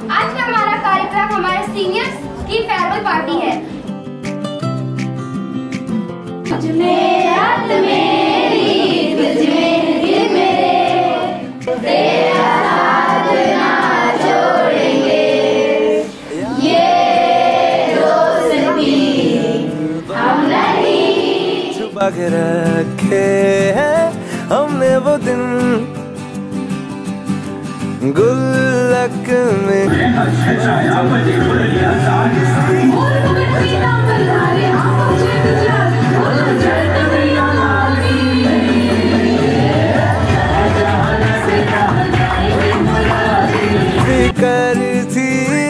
आज का हमारा कार्यक्रम हमारे सीनियर्स की फेयरवेल पार्टी है। तेरा साथ ना छोड़ेंगे, ये दोस्ती हम नहीं छुपा के रखे हैं हमने वो दिन गुल्लक में। फिकर थी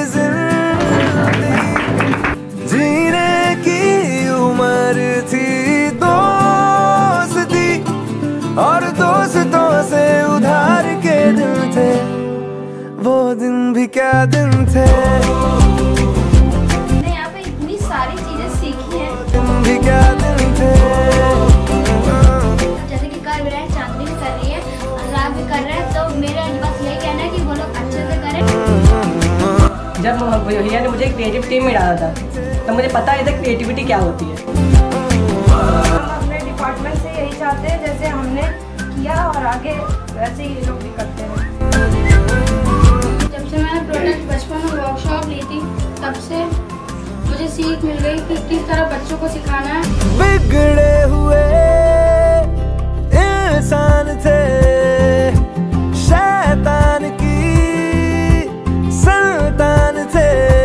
जीने की उम्र थी, दोस्ती और दोस्तों से उधार के दिन थे, वो दिन भी क्या दिन थे। मैंने यहाँ पे इतनी सारी चीजें सीखी हैं, दिन भी क्या दिन थे। जैसे कि कर रहे हैं, चांदनी भी कर रही है, अनुराग भी कर रहे हैं, तो मेरा बस यही कहना है कि वो लोग अच्छे से करें। जब भैया ने मुझे क्रिएटिव टीम में डाला था तो मुझे पता नहीं था क्रिएटिविटी क्या होती है। हम अपने डिपार्टमेंट से यही चाहते हैं जैसे हमने किया और आगे वैसे ही लोग भी करते हैं। जब से मैंने प्रोडक्ट बचपन में वर्कशॉप ली थी, तब से मुझे सीख मिल गई कि किस तरह बच्चों को सिखाना है। बिगड़े हुए इंसान थे, शैतान की संतान थे।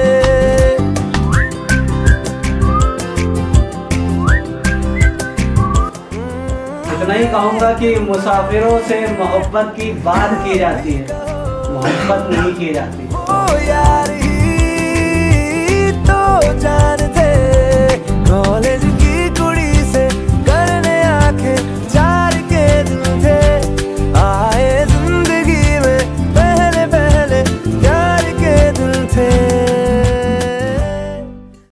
इतना ही कहूँगा कि मुसाफिरों से मोहब्बत की बात की जाती है, मोहब्बत नहीं की जाती। ओ यार